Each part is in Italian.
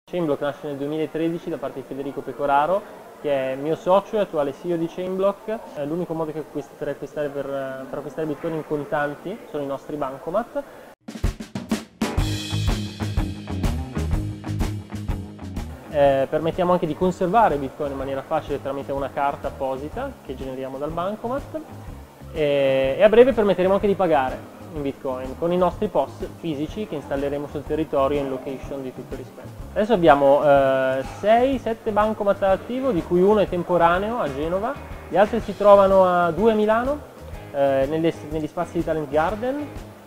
Chainblock nasce nel 2013 da parte di Federico Pecoraro, che è mio socio e attuale CEO di Chainblock. L'unico modo per acquistare Bitcoin in contanti sono i nostri bancomat. Permettiamo anche di conservare Bitcoin in maniera facile tramite una carta apposita che generiamo dal bancomat e a breve permetteremo anche di pagare in Bitcoin con i nostri POS fisici che installeremo sul territorio in location di tutto rispetto. Adesso abbiamo 6-7 bancomat attivo, di cui uno è temporaneo a Genova, gli altri si trovano 2 a Milano, negli spazi di Talent Garden,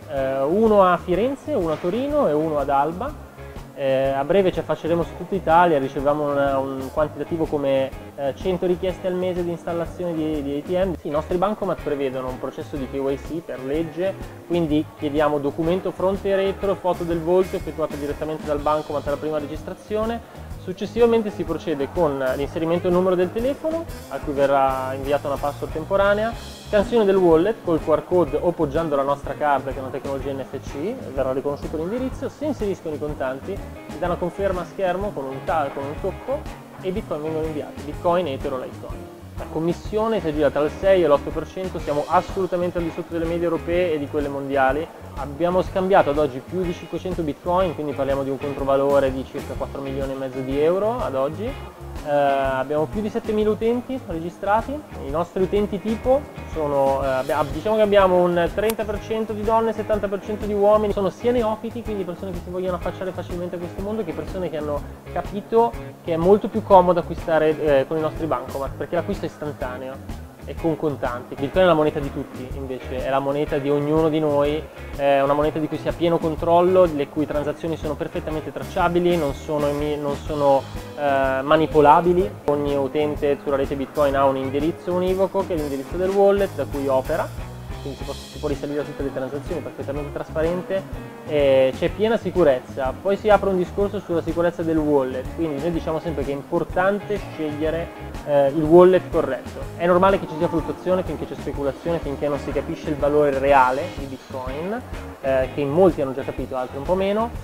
uno a Firenze, uno a Torino e uno ad Alba. A breve ci affacceremo su tutta Italia, riceviamo un quantitativo come 100 richieste al mese di installazione di ATM. I nostri bancomat prevedono un processo di KYC per legge, quindi chiediamo documento fronte e retro, foto del volto effettuata direttamente dal bancomat alla prima registrazione. Successivamente si procede con l'inserimento del numero del telefono, a cui verrà inviata una password temporanea, scansione del wallet col QR code o poggiando la nostra carta, che è una tecnologia NFC, verrà riconosciuto l'indirizzo, si inseriscono i contanti, si dà una conferma a schermo con un tocco e i bitcoin vengono inviati, bitcoin, ether o litecoin. La commissione si aggira tra il 6 e l'8%, siamo assolutamente al di sotto delle medie europee e di quelle mondiali. Abbiamo scambiato ad oggi più di 500 bitcoin, quindi parliamo di un controvalore di circa 4 milioni e mezzo di euro ad oggi. Abbiamo più di 7.000 utenti registrati. I nostri utenti tipo sono, diciamo che abbiamo un 30% di donne e 70% di uomini. Sono sia neofiti, quindi persone che si vogliono affacciare facilmente a questo mondo, che persone che hanno capito che è molto più comodo acquistare con i nostri bancomat, perché l'acquisto è istantaneo e con contanti. Bitcoin è la moneta di tutti, invece, è la moneta di ognuno di noi, è una moneta di cui si ha pieno controllo, le cui transazioni sono perfettamente tracciabili, non sono manipolabili. Ogni utente sulla rete Bitcoin ha un indirizzo univoco, che è l'indirizzo del wallet da cui opera, quindi si può risalire a tutte le transazioni, perfettamente trasparente, c'è piena sicurezza. Poi si apre un discorso sulla sicurezza del wallet, quindi noi diciamo sempre che è importante scegliere il wallet corretto. È normale che ci sia fluttuazione finché c'è speculazione, finché non si capisce il valore reale di Bitcoin, che in molti hanno già capito, altri un po' meno.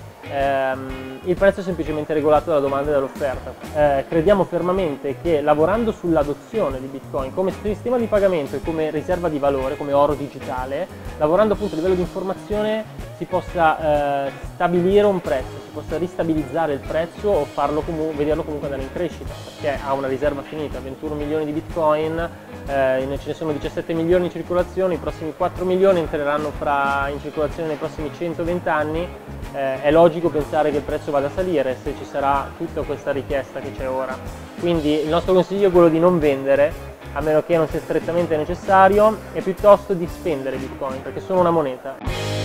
Il prezzo è semplicemente regolato dalla domanda e dall'offerta. Crediamo fermamente che lavorando sull'adozione di Bitcoin come sistema di pagamento e come riserva di valore, come oro digitale, lavorando appunto a livello di informazione, si possa stabilire un prezzo, si possa ristabilizzare il prezzo o vederlo comunque andare in crescita, perché ha una riserva finita, 21 milioni di Bitcoin, ce ne sono 17 milioni in circolazione, i prossimi 4 milioni entreranno in circolazione nei prossimi 120 anni. È logico pensare che il prezzo vada a salire se ci sarà tutta questa richiesta che c'è ora. Quindi il nostro consiglio è quello di non vendere, a meno che non sia strettamente necessario, e piuttosto di spendere Bitcoin, perché sono una moneta.